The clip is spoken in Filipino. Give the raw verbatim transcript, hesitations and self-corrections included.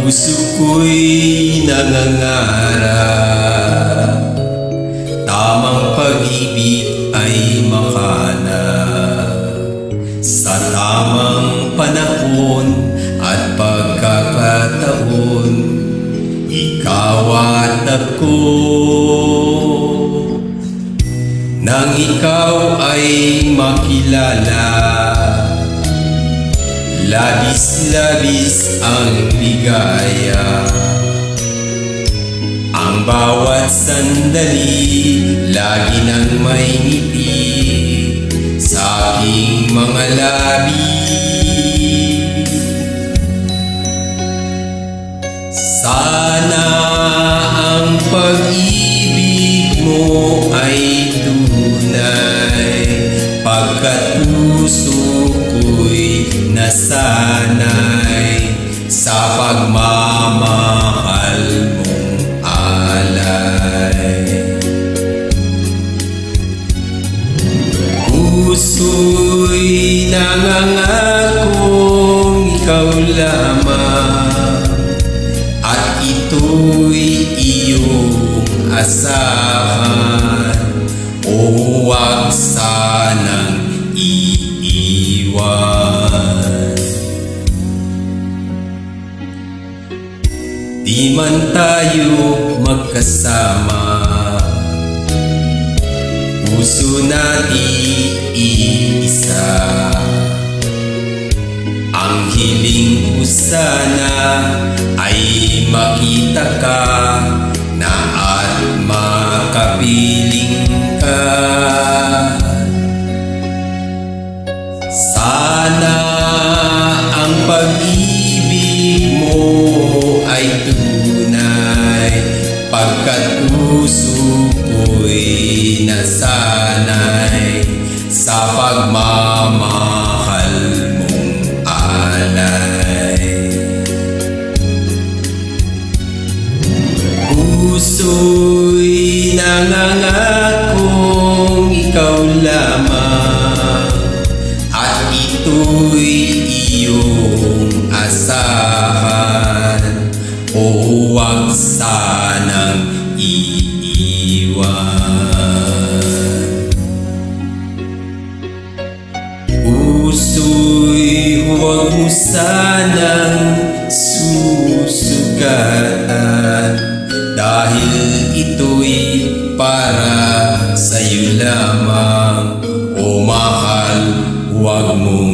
Puso ko'y nangangarap, tamang pag-ibig ay makanap sa tamang panahon at pagkakataon. Ikaw at ako, nang ikaw ay makilala, labis-labis ang ligaya. Ang bawat sandali, lagi nang may ngiti sa aking mga labi. Sana ang pag-ibig mo ay tunay, pagkat puso ko'y nasanay sa pagmamahal mong alay. Puso'y nangangakong ikaw lamang, at ito'y iyong asahan. O huwag sanang iiwan. Di man tayo magkasama, puso natin iisa. Ang hiling ko sana ay makita ka na at makapiling ka. Sana ang pag-ibig mo ay tunay, pagkat puso ko'y nasanay sa pagmamahal mong alay. Puso'y nangangakong ikaw lamang, at ito'y iyong asahan. O huwag sanang iiwan. Puso'y huwag mo sanang susugatan, dahil ito'y para sa'yo lamang. O mahal, huwag mo